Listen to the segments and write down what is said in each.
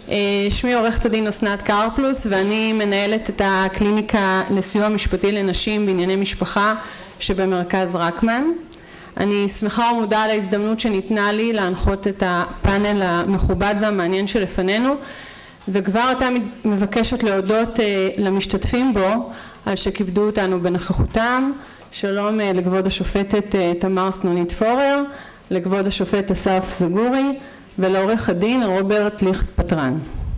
שמי עורכת הדין אסנת קרפלוס ואני מנהלת את הקליניקה לסיוע משפטי לנשים בענייני משפחה שבמרכז רקמן. אני שמחה ומודה על ההזדמנות שניתנה לי להנחות את הפאנל המכובד והמעניין שלפנינו, וכבר עתה מבקשת להודות למשתתפים בו על שכיבדו אותנו בנוכחותם. שלום לכבוד השופטת תמר סנונית פורר, לכבוד השופט אסף זגורי ולעורך הדין רוברט ליכט פטרן.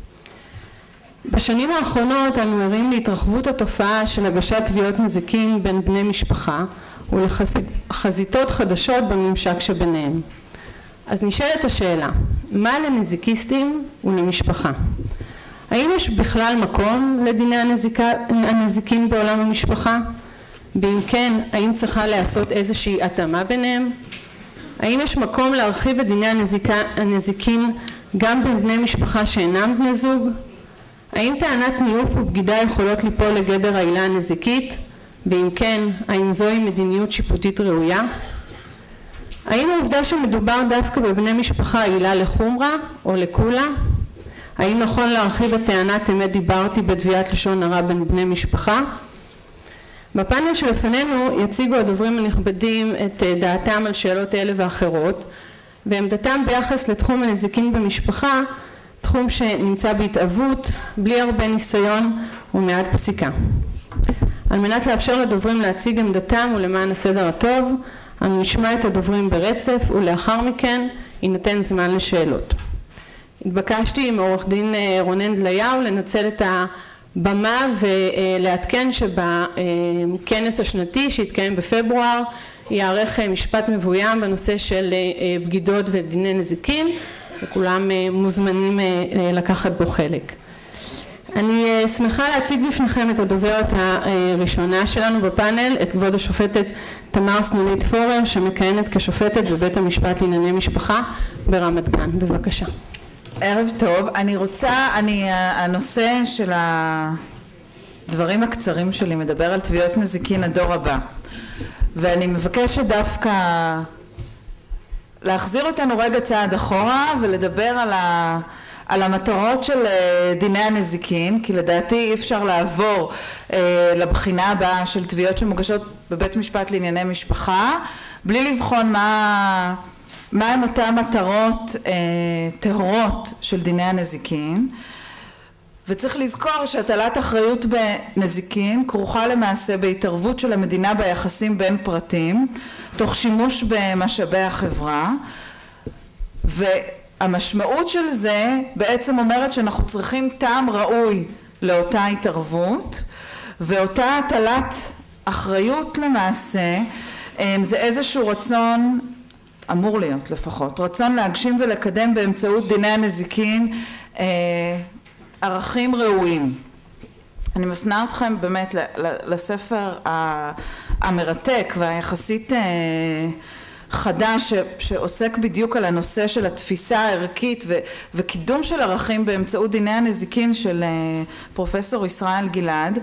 בשנים האחרונות אנו ערים להתרחבות התופעה של הגשת תביעות נזיקין בין בני משפחה ולחזיתות חדשות בממשק שביניהם. אז נשאלת השאלה, מה לנזיקיסטים ולמשפחה? האם יש בכלל מקום לדיני הנזיקין בעולם המשפחה? ואם כן, האם צריכה לעשות איזושהי התאמה ביניהם? האם יש מקום להרחיב את דיני הנזיקין גם בין בני משפחה שאינם בני זוג? האם טענת ניאוף ובגידה יכולות ליפול לגדר העילה הנזיקית? ואם כן, האם זוהי מדיניות שיפוטית ראויה? האם העובדה שמדובר דווקא בבני משפחה עילה לחומרה או לקולה? האם נכון להרחיב את טענת אמת דיברתי בתביעת לשון הרע בין בני משפחה? בפאנל שלפנינו יציגו הדוברים הנכבדים את דעתם על שאלות אלה ואחרות, ועמדתם ביחס לתחום הנזיקין במשפחה, תחום שנמצא בהתאבות, בלי הרבה ניסיון ומעט פסיקה. על מנת לאפשר לדוברים להציג עמדתם ולמען הסדר הטוב, אנו נשמע את הדוברים ברצף ולאחר מכן יינתן זמן לשאלות. התבקשתי עם עורך דין רונן דליהו לנצל את הבמה ולעדכן שבכנס השנתי שהתקיים בפברואר יערך משפט מבוים בנושא של בגידות ודיני נזיקין, וכולם מוזמנים לקחת בו חלק. אני שמחה להציג בפניכם את הדוברת הראשונה שלנו בפאנל, את כבוד השופטת תמר סנונית פורר, שמכהנת כשופטת בבית המשפט לענייני משפחה ברמת גן. בבקשה. ערב טוב. הנושא של הדברים הקצרים שלי מדבר על תביעות נזיקין הדור הבא, ואני מבקשת דווקא להחזיר אותנו רגע צעד אחורה ולדבר על המטרות של דיני הנזיקין, כי לדעתי אי אפשר לעבור לבחינה הבאה של תביעות שמוגשות בבית משפט לענייני משפחה בלי לבחון מה הם אותן מטרות טהורות של דיני הנזיקין. וצריך לזכור שהטלת אחריות בנזיקין כרוכה למעשה בהתערבות של המדינה ביחסים בין פרטים תוך שימוש במשאבי החברה, והמשמעות של זה בעצם אומרת שאנחנו צריכים טעם ראוי לאותה התערבות, ואותה הטלת אחריות למעשה זה איזשהו רצון, אמור להיות לפחות, רצון להגשים ולקדם באמצעות דיני הנזיקין ערכים ראויים. אני מפנה אתכם באמת לספר המרתק והיחסית חדש שעוסק בדיוק על הנושא של התפיסה הערכית וקידום של ערכים באמצעות דיני הנזיקין של פרופסור ישראל גלעד,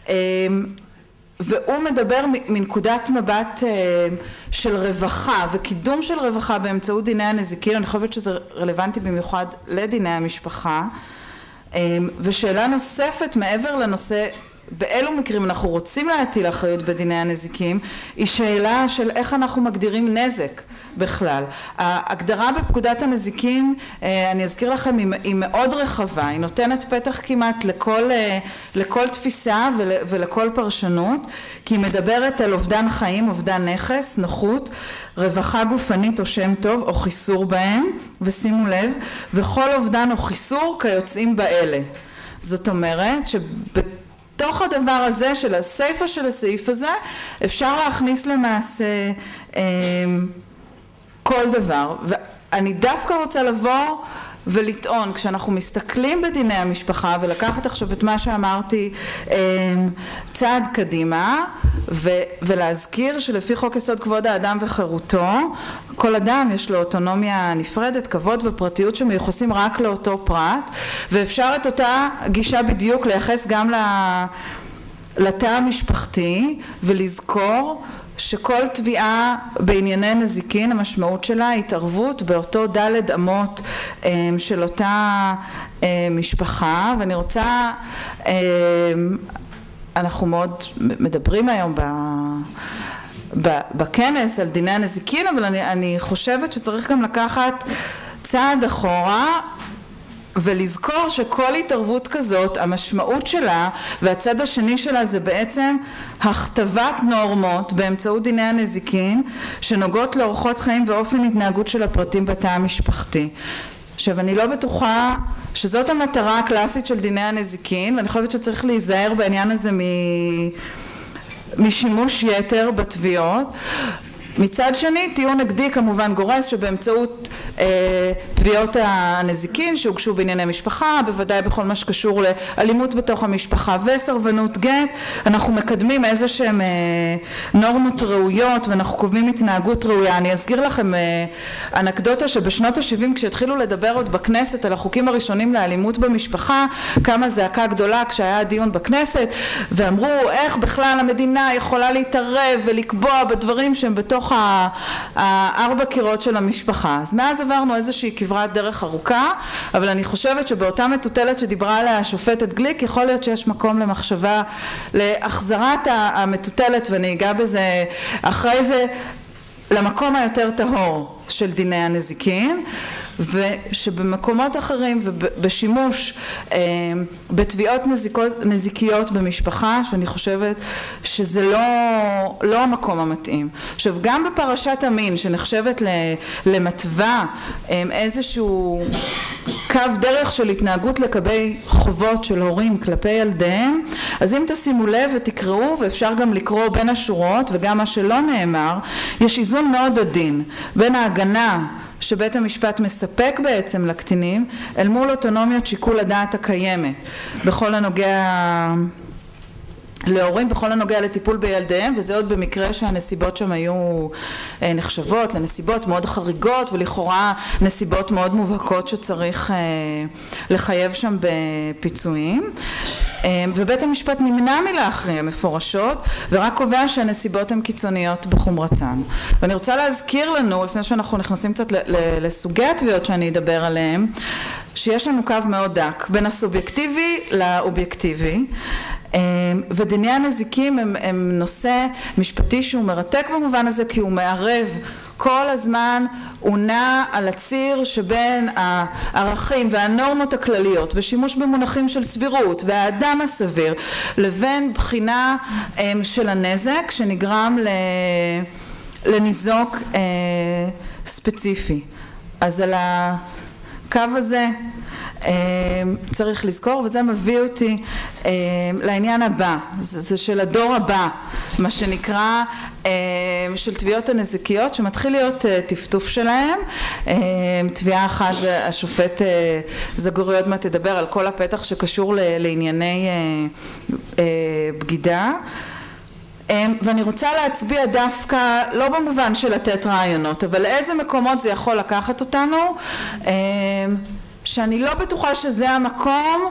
והוא מדבר מנקודת מבט של רווחה וקידום של רווחה באמצעות דיני הנזיקין. אני חושבת שזה רלוונטי במיוחד לדיני המשפחה. ושאלה נוספת מעבר לנושא באילו מקרים אנחנו רוצים להטיל אחריות בדיני הנזיקים, היא שאלה של איך אנחנו מגדירים נזק בכלל. ההגדרה בפקודת הנזיקין, אני אזכיר לכם, היא מאוד רחבה, היא נותנת פתח כמעט לכל תפיסה ולכל פרשנות, כי היא מדברת על אובדן חיים, אובדן נכס, נוחות, רווחה גופנית או שם טוב או חיסור בהם, ושימו לב, וכל אובדן או חיסור כיוצאים באלה. זאת אומרת בתוך הדבר הזה של הסיפה של הסעיף הזה אפשר להכניס למעשה כל דבר. ואני דווקא רוצה לבוא ולטעון, כשאנחנו מסתכלים בדיני המשפחה ולקחת עכשיו את מה שאמרתי צעד קדימה ולהזכיר שלפי חוק יסוד כבוד האדם וחירותו, כל אדם יש לו אוטונומיה נפרדת, כבוד ופרטיות שמיוחסים רק לאותו פרט, ואפשר את אותה גישה בדיוק לייחס גם לתא המשפחתי, ולזכור שכל תביעה בענייני נזיקין המשמעות שלה היא התערבות באותו דלת אמות של אותה משפחה, ואני רוצה, אנחנו מאוד מדברים היום בכנס על דיני הנזיקין, אבל אני חושבת שצריך גם לקחת צעד אחורה ולזכור שכל התערבות כזאת המשמעות שלה והצד השני שלה זה בעצם הכתבת נורמות באמצעות דיני הנזיקין שנוגעות לאורחות חיים ואופן התנהגות של הפרטים בתא המשפחתי. עכשיו אני לא בטוחה שזאת המטרה הקלאסית של דיני הנזיקין, ואני חושבת שצריך להיזהר בעניין הזה משימוש יתר בתביעות. מצד שני טיעון נגדי כמובן גורס שבאמצעות תביעות הנזיקין שהוגשו בענייני משפחה, בוודאי בכל מה שקשור לאלימות בתוך המשפחה וסרבנות גט, אנחנו מקדמים איזה שהם נורמות ראויות ואנחנו קובעים התנהגות ראויה. אני אזכיר לכם אנקדוטה שבשנות ה-70 כשהתחילו לדבר עוד בכנסת על החוקים הראשונים לאלימות במשפחה, כמה זעקה גדולה כשהיה דיון בכנסת ואמרו איך בכלל המדינה יכולה להתערב ולקבוע בדברים שהם בתוך הארבע קירות של המשפחה. אז מאז עברנו איזושהי כברת דרך ארוכה, אבל אני חושבת שבאותה מטוטלת שדיברה עליה השופטת גליק יכול להיות שיש מקום למחשבה להחזרת המטוטלת, ואני אגע בזה אחרי זה, למקום היותר טהור של דיני הנזיקין, ושבמקומות אחרים ובשימוש בתביעות נזיקיות במשפחה, שאני חושבת שזה לא המקום המתאים. עכשיו גם בפרשת המין שנחשבת למתווה איזשהו קו דרך של התנהגות לגבי חובות של הורים כלפי ילדיהם, אז אם תשימו לב ותקראו, ואפשר גם לקרוא בין השורות וגם מה שלא נאמר, יש איזון מאוד עדין בין ההגנה שבית המשפט מספק בעצם לקטינים אל מול אוטונומיות שיקול הדעת הקיימת בכל הנוגע להורים, בכל הנוגע לטיפול בילדיהם, וזה עוד במקרה שהנסיבות שם היו נחשבות לנסיבות מאוד חריגות ולכאורה נסיבות מאוד מובהקות שצריך לחייב שם בפיצויים, ובית המשפט נמנע מלהכריע מפורשות ורק קובע שהנסיבות הן קיצוניות בחומרתן. ואני רוצה להזכיר לנו לפני שאנחנו נכנסים קצת לסוגי התביעות שאני אדבר עליהם, שיש לנו קו מאוד דק בין הסובייקטיבי לאובייקטיבי, ודיני הנזיקים הם נושא משפטי שהוא מרתק במובן הזה כי הוא מערב כל הזמן, הוא נע על הציר שבין הערכים והנורמות הכלליות ושימוש במונחים של סבירות והאדם הסביר לבין בחינה של הנזק שנגרם לניזוק ספציפי. אז על הקו הזה צריך לזכור, וזה מביא אותי לעניין הבא, זה של הדור הבא, מה שנקרא של תביעות הנזיקיות שמתחיל להיות טפטוף שלהם. תביעה אחת, השופט זגורי עוד מעט תדבר על כל הפתח שקשור לענייני בגידה, ואני רוצה להצביע דווקא לא במובן של לתת רעיונות, אבל לאיזה מקומות זה יכול לקחת אותנו, שאני לא בטוחה שזה המקום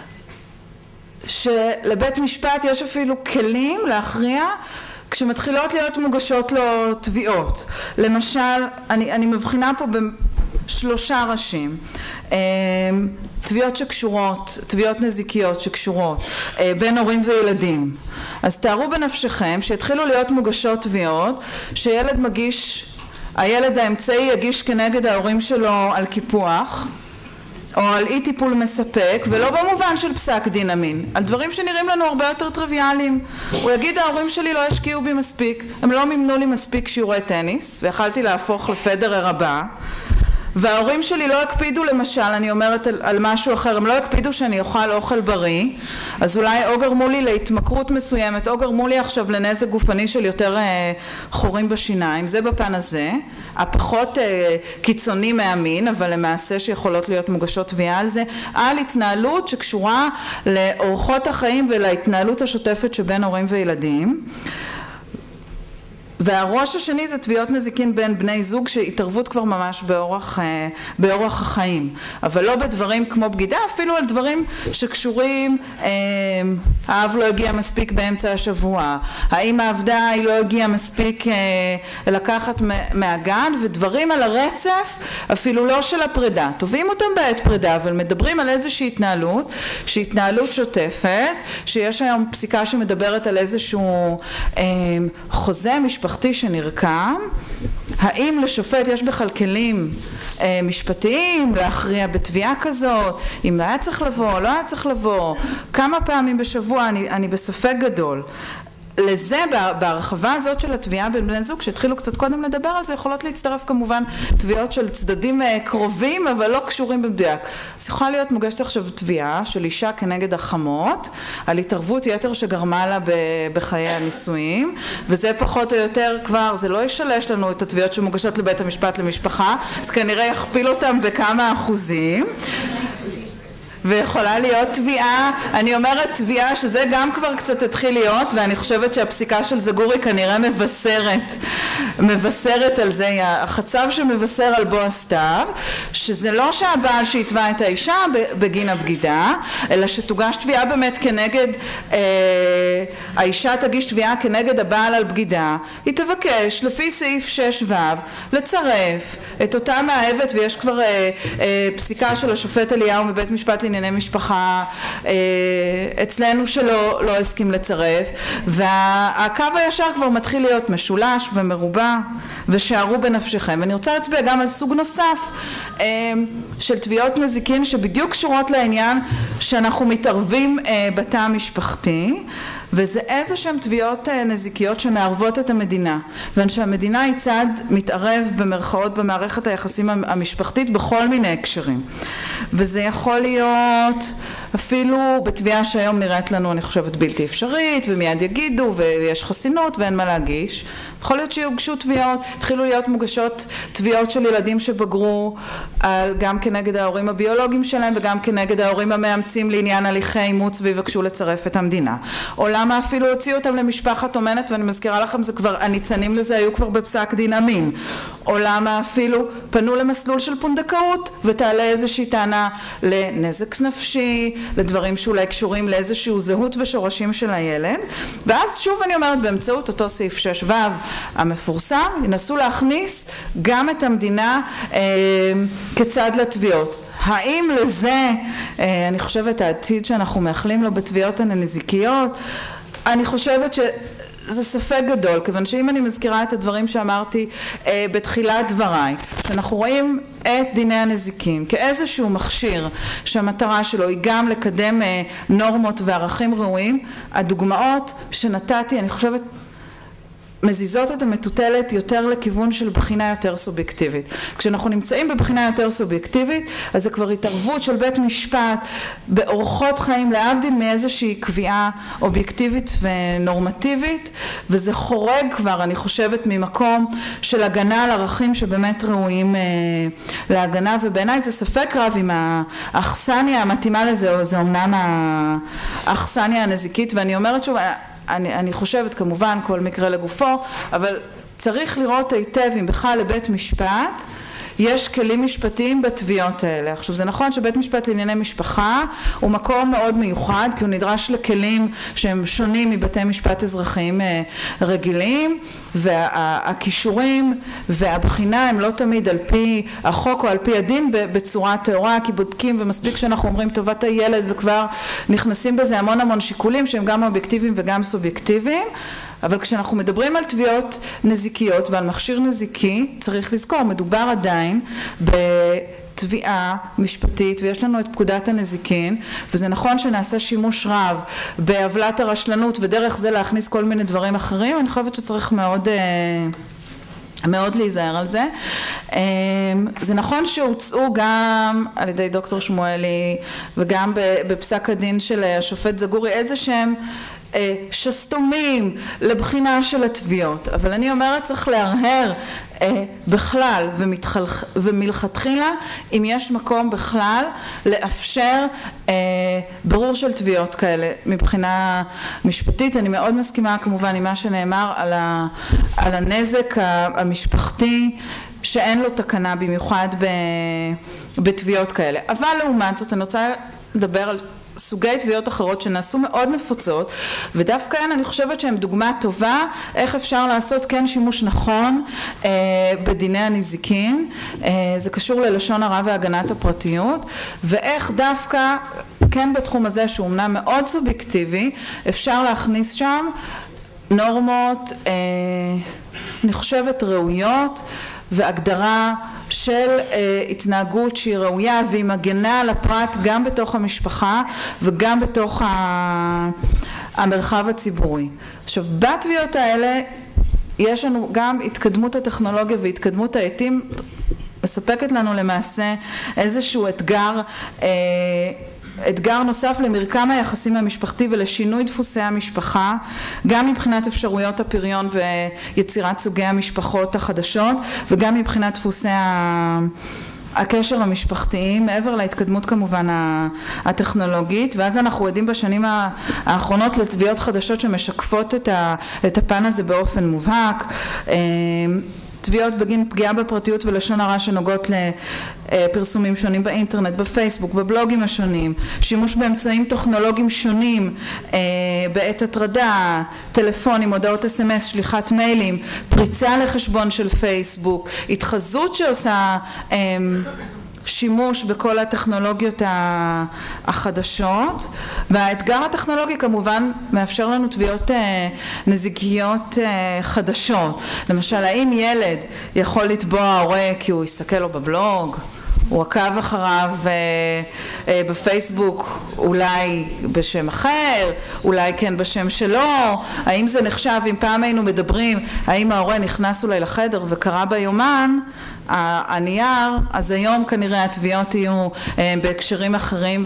שלבית משפט יש אפילו כלים להכריע כשמתחילות להיות מוגשות לו תביעות. למשל, אני מבחינה פה בשלושה ראשים, תביעות שקשורות, תביעות נזיקיות שקשורות בין הורים וילדים. אז תארו בנפשכם שהתחילו להיות מוגשות תביעות שילד מגיש, הילד האמצעי יגיש כנגד ההורים שלו על קיפוח או על אי טיפול מספק, ולא במובן של פסק דין המין, על דברים שנראים לנו הרבה יותר טריוויאליים. הוא יגיד ההורים שלי לא השקיעו בי מספיק, הם לא מימנו לי מספיק שיעורי טניס ויכלתי להפוך לפדרר הבא, וההורים שלי לא הקפידו, למשל אני אומרת על משהו אחר, הם לא הקפידו שאני אוכל אוכל בריא, אז אולי או גרמו לי להתמכרות מסוימת או גרמו לי עכשיו לנזק גופני של יותר חורים בשיניים. זה בפן הזה הפחות קיצוני מהמין, אבל למעשה שיכולות להיות מוגשות תביעה על זה, על התנהלות שקשורה לאורחות החיים ולהתנהלות השוטפת שבין הורים וילדים. והראש השני זה תביעות נזיקין בין בני זוג שהתערבות כבר ממש באורח החיים, אבל לא בדברים כמו בגידה, אפילו על דברים שקשורים האב לא הגיע מספיק באמצע השבוע, האמא עבדה, היא לא הגיעה מספיק לקחת מהגן, ודברים על הרצף, אפילו לא של הפרידה. תובעים אותם בעת פרידה, אבל מדברים על איזושהי התנהלות, שהיא התנהלות שוטפת, שיש היום פסיקה שמדברת על איזשהו חוזה משפחתי שנרקם. האם לשופט יש בכלל כלים משפטיים להכריע בתביעה כזאת, אם היה צריך לבוא או לא היה צריך לבוא, כמה פעמים בשבוע, אני בספק גדול. לזה, בהרחבה הזאת של התביעה בין בני זוג, שהתחילו קצת קודם לדבר על זה, יכולות להצטרף כמובן תביעות של צדדים קרובים, אבל לא קשורים במדויק. אז יכולה להיות מוגשת עכשיו תביעה של אישה כנגד החמות, על התערבות יתר שגרמה לה בחיי הנישואים, וזה פחות או יותר כבר, זה לא ישלש לנו את התביעות שמוגשות לבית המשפט למשפחה, אז כנראה יכפיל אותם בכמה אחוזים. ויכולה להיות תביעה, אני אומרת תביעה שזה גם כבר קצת התחיל להיות, ואני חושבת שהפסיקה של זגורי כנראה מבשרת על זה, החצב שמבשר על בו הסתיו, שזה לא שהבעל שהתבע את האישה בגין הבגידה, אלא שתוגש תביעה באמת כנגד, האישה תגיש תביעה כנגד הבעל על בגידה, היא תבקש לפי סעיף 6ו לצרף את אותה מאהבת, ויש כבר פסיקה של השופט אליהו מבית משפט לענייני משפחה אצלנו שלא לא הסכים לצרף, והקו הישר כבר מתחיל להיות משולש ומרובע, ושערו בנפשכם. ואני רוצה להצביע גם על סוג נוסף של תביעות נזיקין שבדיוק קשורות לעניין שאנחנו מתערבים בתא המשפחתי, וזה איזה שהן תביעות נזיקיות שמערבות את המדינה, ושהמדינה היא צד מתערב במרכאות במערכת היחסים המשפחתית בכל מיני הקשרים. וזה יכול להיות אפילו בתביעה שהיום נראית לנו, אני חושבת, בלתי אפשרית, ומיד יגידו ויש חסינות ואין מה להגיש. יכול להיות שיוגשו תביעות, התחילו להיות מוגשות תביעות של ילדים שבגרו גם כנגד ההורים הביולוגיים שלהם וגם כנגד ההורים המאמצים לעניין הליכי אימוץ ויבקשו לצרף את המדינה. או למה אפילו הוציאו אותם למשפחת אומנת, ואני מזכירה לכם, זה כבר, הניצנים לזה היו כבר בפסק דין אמין. או למה אפילו פנו למסלול של פונדקאות ותעלה איזושהי טענה לנזק נפשי, לדברים שאולי קשורים לאיזשהו זהות ושורשים של הילד. ואז שוב אני אומרת, באמצעות אותו סעיף 6ו המפורסם, ינסו להכניס גם את המדינה כצד לתביעות. האם לזה, אני חושבת, העתיד שאנחנו מאחלים לו בתביעות הנזיקיות, אני חושבת שזה ספק גדול, כיוון שאם אני מזכירה את הדברים שאמרתי בתחילת דבריי, שאנחנו רואים את דיני הנזיקין כאיזשהו מכשיר שהמטרה שלו היא גם לקדם נורמות וערכים ראויים, הדוגמאות שנתתי, אני חושבת, מזיזות את המטוטלת יותר לכיוון של בחינה יותר סובייקטיבית. כשאנחנו נמצאים בבחינה יותר סובייקטיבית, אז זה כבר התערבות של בית משפט באורחות חיים, להבדיל מאיזושהי קביעה אובייקטיבית ונורמטיבית, וזה חורג כבר, אני חושבת, ממקום של הגנה על ערכים שבאמת ראויים להגנה, ובעיניי זה ספק רב אם האכסניה המתאימה לזה, זה אומנם האכסניה הנזיקית, ואני אומרת שוב, אני חושבת כמובן כל מקרה לגופו, אבל צריך לראות היטב אם בכלל לבית משפט יש כלים משפטיים בתביעות האלה. עכשיו זה נכון שבית משפט לענייני משפחה הוא מקום מאוד מיוחד, כי הוא נדרש לכלים שהם שונים מבתי משפט אזרחיים רגילים, והכישורים והבחינה הם לא תמיד על פי החוק או על פי הדין בצורה טהורה, כי בודקים, ומספיק שאנחנו אומרים טובת הילד וכבר נכנסים בזה המון שיקולים שהם גם אובייקטיביים וגם סובייקטיביים. אבל כשאנחנו מדברים על תביעות נזיקיות ועל מכשיר נזיקי, צריך לזכור, מדובר עדיין בתביעה משפטית, ויש לנו את פקודת הנזיקין, וזה נכון שנעשה שימוש רב בעוולת הרשלנות, ודרך זה להכניס כל מיני דברים אחרים. אני חושבת שצריך מאוד להיזהר על זה. זה נכון שהוצאו גם על ידי דוקטור שמואלי וגם בפסק הדין של השופט זגורי איזה שהם שסתומים לבחינה של התביעות, אבל אני אומרת צריך להרהר בכלל ומלכתחילה אם יש מקום בכלל לאפשר ברור של תביעות כאלה מבחינה משפטית. אני מאוד מסכימה כמובן עם מה שנאמר על הנזק המשפחתי שאין לו תקנה במיוחד בתביעות כאלה, אבל לעומת זאת אני רוצה לדבר על סוגי תביעות אחרות שנעשו מאוד נפוצות, ודווקא אני חושבת שהן דוגמה טובה איך אפשר לעשות כן שימוש נכון בדיני הנזיקין. זה קשור ללשון הרע והגנת הפרטיות, ואיך דווקא כן בתחום הזה שהוא אמנם מאוד סובייקטיבי אפשר להכניס שם נורמות אני חושבת ראויות והגדרה של התנהגות שהיא ראויה והיא מגנה על הפרט גם בתוך המשפחה וגם בתוך המרחב הציבורי. עכשיו בתביעות האלה יש לנו גם התקדמות הטכנולוגיה והתקדמות העתים מספקת לנו למעשה איזשהו אתגר נוסף למרקם היחסים המשפחתי ולשינוי דפוסי המשפחה, גם מבחינת אפשרויות הפריון ויצירת סוגי המשפחות החדשות וגם מבחינת דפוסי הקשר המשפחתיים, מעבר להתקדמות כמובן הטכנולוגית. ואז אנחנו עדים בשנים האחרונות לתביעות חדשות שמשקפות את הפן הזה באופן מובהק, תביעות בגין פגיעה בפרטיות ולשון הרע שנוגעות לפרסומים שונים באינטרנט, בפייסבוק, בבלוגים השונים, שימוש באמצעים טכנולוגיים שונים בעת הטרדה, טלפונים, הודעות SMS, שליחת מיילים, פריצה לחשבון של פייסבוק, התחזות שעושה שימוש בכל הטכנולוגיות החדשות. והאתגר הטכנולוגי כמובן מאפשר לנו תביעות נזיקיות חדשות. למשל, האם ילד יכול לתבוע הורה כי הוא יסתכל לו בבלוג, הוא עקב אחריו בפייסבוק, אולי בשם אחר, אולי כן בשם שלו, האם זה נחשב, אם פעם היינו מדברים, האם ההורה נכנס אולי לחדר וקרא ביומן הנייר, אז היום כנראה התביעות יהיו בהקשרים אחרים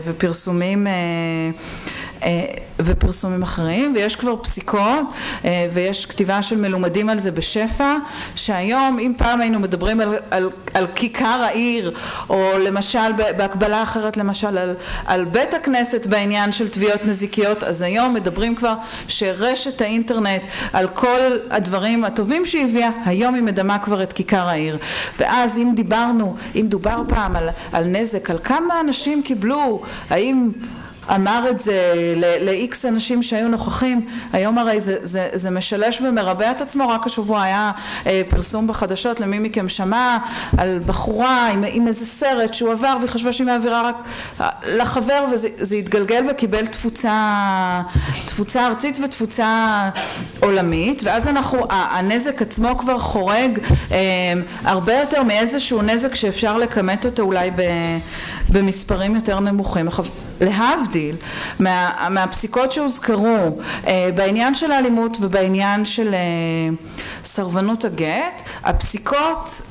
ופרסומים אחרים, ויש כבר פסיקות ויש כתיבה של מלומדים על זה בשפע, שהיום אם פעם היינו מדברים על כיכר העיר, או למשל בהקבלה אחרת למשל על בית הכנסת בעניין של תביעות נזיקיות, אז היום מדברים כבר שרשת האינטרנט על כל הדברים הטובים שהביאה, היום היא מדמה כבר את כיכר העיר. ואז אם דובר פעם על נזק, על כמה אנשים קיבלו, האם אמר את זה ל-X אנשים שהיו נוכחים, היום הרי זה משלש ומרבע את עצמו. רק השבוע היה פרסום בחדשות, למי מכם שמע על בחורה עם איזה סרט שהוא עבר והיא חשבה שהיא מעבירה רק לחבר, וזה התגלגל וקיבל תפוצה ארצית ותפוצה עולמית, ואז הנזק עצמו כבר חורג הרבה יותר מאיזשהו נזק שאפשר לכמת אותו אולי במספרים יותר נמוכים. להבדיל מהפסיקות שהוזכרו בעניין של האלימות ובעניין של סרבנות הגט, הפסיקות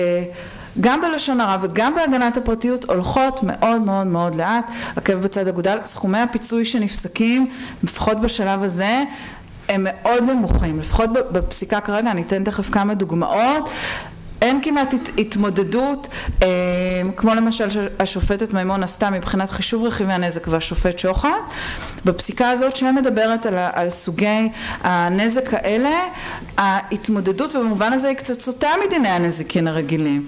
גם בלשון הרע וגם בהגנת הפרטיות הולכות מאוד מאוד מאוד לאט, עקב בצד אגודל. סכומי הפיצוי שנפסקים, לפחות בשלב הזה, הם מאוד נמוכים, לפחות בפסיקה כרגע. אני אתן תכף כמה דוגמאות. אין כמעט התמודדות, כמו למשל השופטת מימון עשתה מבחינת חישוב רכיבי הנזק והשופט שוחט. בפסיקה הזאת שמדברת על סוגי הנזק האלה, ההתמודדות ובמובן הזה היא קצת סוטה מדיני הנזיקין הרגילים.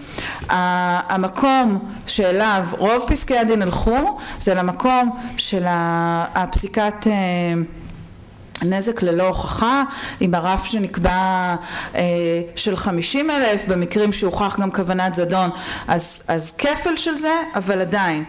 המקום שאליו רוב פסקי הדין הלכו זה למקום של הפסיקת נזק ללא הוכחה, עם הרף שנקבע של 50,000, במקרים שהוכח גם כוונת זדון אז כפל של זה, אבל עדיין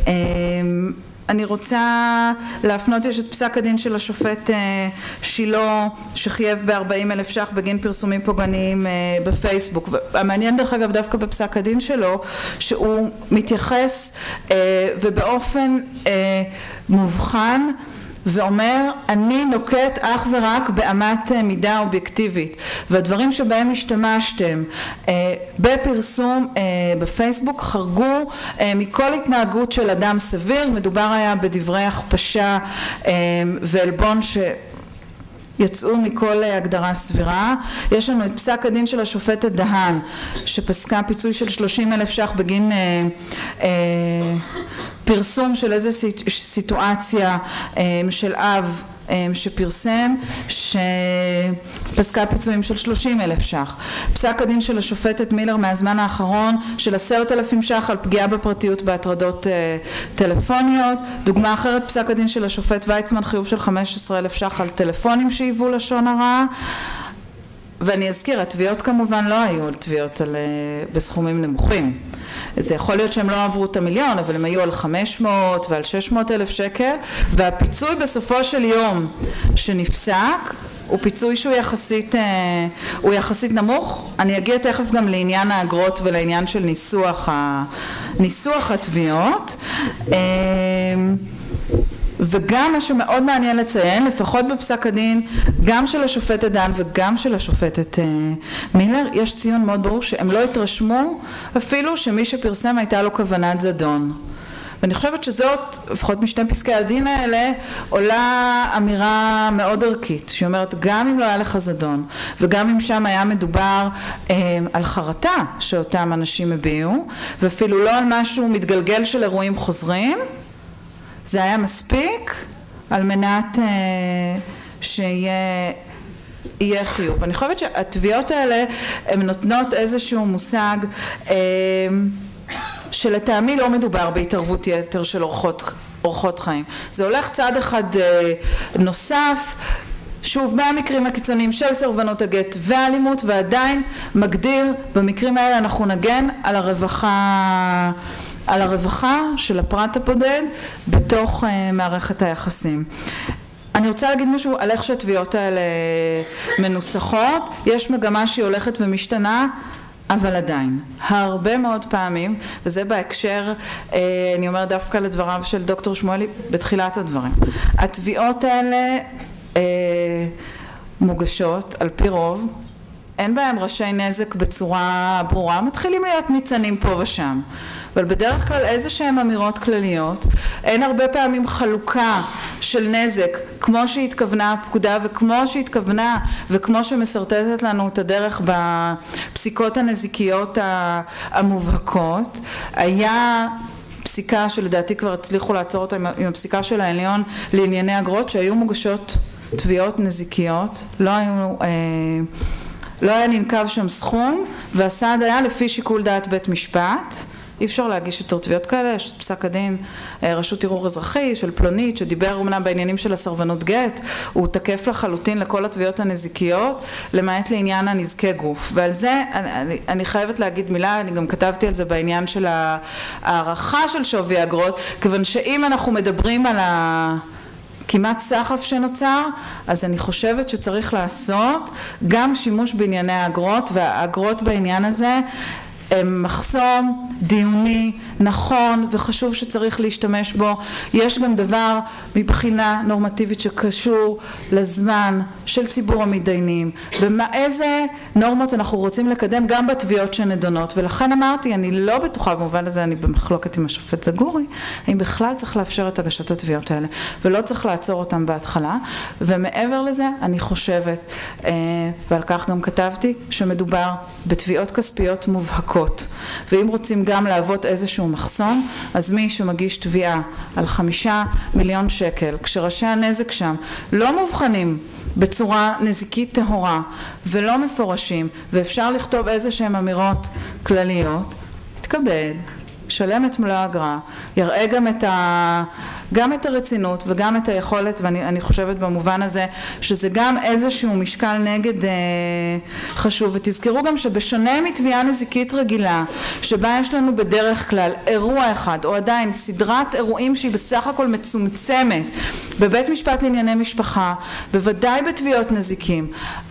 אני רוצה להפנות, יש את פסק הדין של השופט שילה שחייב ב-40,000 ש"ח בגין פרסומים פוגעניים בפייסבוק. המעניין דרך אגב דווקא בפסק הדין שלו שהוא מתייחס ובאופן מובחן ואומר, אני נוקט אך ורק באמת מידה אובייקטיבית, והדברים שבהם השתמשתם בפרסום בפייסבוק חרגו מכל התנהגות של אדם סביר. מדובר היה בדברי הכפשה ועלבון יצאו מכל הגדרה סבירה. יש לנו את פסק הדין של השופטת דהן שפסקה פיצוי של 30,000 ש"ח בגין פרסום של איזו סיטואציה של אב שפרסם שפסקה פיצויים של 30,000 ש"ח. פסק הדין של השופטת מילר מהזמן האחרון של 10,000 ש"ח על פגיעה בפרטיות בהטרדות טלפוניות. דוגמה אחרת, פסק הדין של השופט ויצמן, חיוב של 15,000 ש"ח על טלפונים שהיוו לשון הרע. ואני אזכיר, התביעות כמובן לא היו על תביעות בסכומים נמוכים. זה יכול להיות שהם לא עברו את המיליון, אבל הם היו על 500 ועל 600,000 שקל, והפיצוי בסופו של יום שנפסק הוא פיצוי שהוא יחסית נמוך. אני אגיע תכף גם לעניין האגרות ולעניין של ניסוח התביעות. וגם מה שמאוד מעניין לציין, לפחות בפסק הדין, גם של השופטת דן וגם של השופטת מילר, יש ציון מאוד ברור שהם לא התרשמו אפילו שמי שפרסם הייתה לו כוונת זדון. ואני חושבת שזאת, לפחות משתי פסקי הדין האלה, עולה אמירה מאוד ערכית, שאומרת גם אם לא היה לך זדון, וגם אם שם היה מדובר על חרטה שאותם אנשים הביעו, ואפילו לא על משהו מתגלגל של אירועים חוזרים, זה היה מספיק על מנת שיהיה חיוב. אני חושבת שהתביעות האלה הן נותנות איזשהו מושג שלטעמי לא מדובר בהתערבות יתר של אורחות חיים. זה הולך צעד אחד נוסף, שוב, מהמקרים הקיצוניים של סרבנות הגט והאלימות, ועדיין מגדיר, במקרים האלה אנחנו נגן על הרווחה של הפרט הבודד בתוך מערכת היחסים. אני רוצה להגיד משהו על איך שהתביעות האלה מנוסחות. יש מגמה שהיא הולכת ומשתנה, אבל עדיין, הרבה מאוד פעמים, וזה בהקשר, אני אומר דווקא לדבריו של דוקטור שמואלי בתחילת הדברים, התביעות האלה מוגשות על פי רוב, אין בהם ראשי נזק בצורה ברורה, מתחילים להיות ניצנים פה ושם, אבל בדרך כלל איזה שהם אמירות כלליות, אין הרבה פעמים חלוקה של נזק כמו שהתכוונה הפקודה וכמו שהתכוונה וכמו שמסרטטת לנו את הדרך בפסיקות הנזיקיות המובהקות. היה פסיקה שלדעתי כבר הצליחו לעצור אותה עם הפסיקה של העליון לענייני אגרות, שהיו מוגשות תביעות נזיקיות, לא היה ננקב שם סכום, והסעד היה לפי שיקול דעת בית משפט. אי אפשר להגיש יותר תביעות כאלה. יש פסק הדין רשות ערעור אזרחי של פלונית שדיבר אומנם בעניינים של הסרבנות גט, הוא תקף לחלוטין לכל התביעות הנזיקיות למעט לעניין הנזקי גוף, ועל זה אני חייבת להגיד מילה. אני גם כתבתי על זה בעניין של הערכה של שווי אגרות, כיוון שאם אנחנו מדברים על כמעט סחף שנוצר, אז אני חושבת שצריך לעשות גם שימוש בענייני האגרות, והאגרות בעניין הזה הם מחסום דיוני נכון וחשוב שצריך להשתמש בו. יש גם דבר מבחינה נורמטיבית שקשור לזמן של ציבור המתדיינים, איזה נורמות אנחנו רוצים לקדם גם בתביעות שנדונות, ולכן אמרתי, אני לא בטוחה, במובן הזה אני במחלוקת עם השופט זגורי, האם בכלל צריך לאפשר את הגשת התביעות האלה ולא צריך לעצור אותם בהתחלה. ומעבר לזה אני חושבת, ועל כך גם כתבתי, שמדובר בתביעות כספיות מובהקות, ואם רוצים גם להוות איזשהו מחסום, אז מי שמגיש תביעה על 5 מיליון שקל, כשראשי הנזק שם לא מובחנים בצורה נזיקית טהורה ולא מפורשים, ואפשר לכתוב איזה שהם אמירות כלליות, יתכבד, שלם את מלוא האגרה, יראה גם את הרצינות וגם את היכולת, ואני חושבת במובן הזה שזה גם איזשהו משקל נגד חשוב. ותזכרו גם שבשונה מתביעה נזיקית רגילה, שבה יש לנו בדרך כלל אירוע אחד, או עדיין סדרת אירועים שהיא בסך הכל מצומצמת, בבית משפט לענייני משפחה, בוודאי בתביעות נזיקים,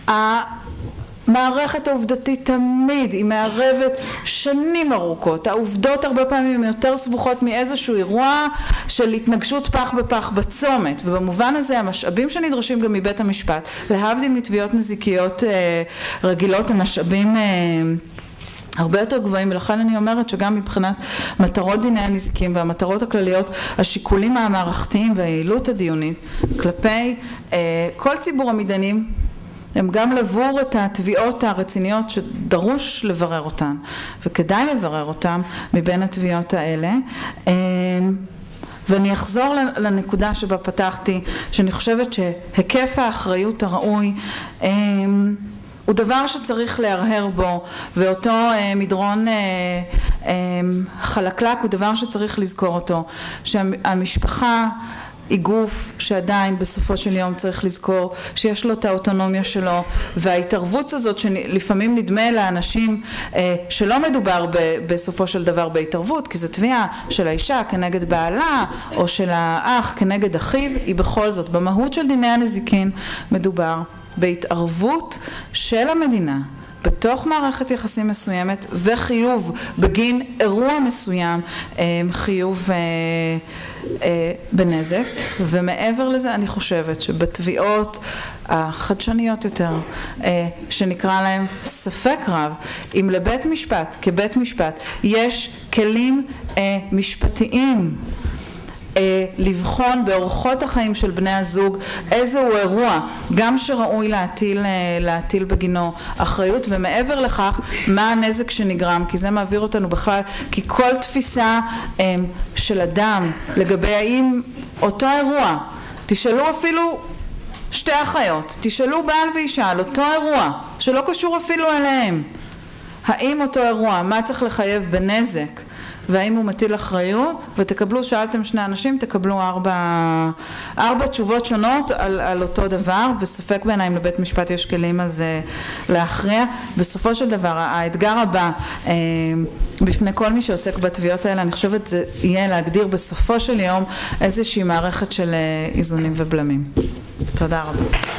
המערכת העובדתית תמיד היא מערבת שנים ארוכות. העובדות הרבה פעמים יותר סבוכות מאיזשהו אירוע של התנגשות פח בפח בצומת, ובמובן הזה המשאבים שנדרשים גם מבית המשפט, להבדיל מתביעות נזיקיות רגילות, המשאבים הרבה יותר גבוהים. ולכן אני אומרת שגם מבחינת מטרות דיני הנזיקים והמטרות הכלליות, השיקולים המערכתיים והיעילות הדיונית כלפי כל ציבור המתדיינים הם גם לבור את התביעות הרציניות שדרוש לברר אותן, וכדאי לברר אותן מבין התביעות האלה. ואני אחזור לנקודה שבה פתחתי, שאני חושבת שהיקף האחריות הראוי הוא דבר שצריך להרהר בו, ואותו מדרון חלקלק הוא דבר שצריך לזכור אותו, שהמשפחה היא גוף שעדיין בסופו של יום צריך לזכור שיש לו את האוטונומיה שלו, וההתערבות הזאת שלפעמים נדמה לאנשים שלא מדובר בסופו של דבר בהתערבות, כי זו תביעה של האישה כנגד בעלה או של האח כנגד אחיו, היא בכל זאת במהות של דיני הנזיקין מדובר בהתערבות של המדינה בתוך מערכת יחסים מסוימת וחיוב בגין אירוע מסוים, חיוב בנזק. ומעבר לזה אני חושבת שבתביעות החדשניות יותר, שנקרא להם ספק רב, אם לבית משפט כבית משפט יש כלים משפטיים לבחון באורחות החיים של בני הזוג איזהו אירוע גם שראוי להטיל בגינו אחריות, ומעבר לכך מה הנזק שנגרם, כי זה מעביר אותנו בכלל, כי כל תפיסה של אדם לגבי האם אותו אירוע, תשאלו אפילו שתי אחיות, תשאלו בעל ואישה על אותו אירוע שלא קשור אפילו אליהם, האם אותו אירוע, מה צריך לחייב בנזק והאם הוא מטיל אחריות, ותקבלו, שאלתם שני אנשים, תקבלו ארבע תשובות שונות על אותו דבר, וספק בעיניי אם לבית משפט יש כלים אז להכריע. בסופו של דבר האתגר הבא בפני כל מי שעוסק בתביעות האלה, אני חושבת זה יהיה להגדיר בסופו של יום איזושהי מערכת של איזונים ובלמים. תודה רבה.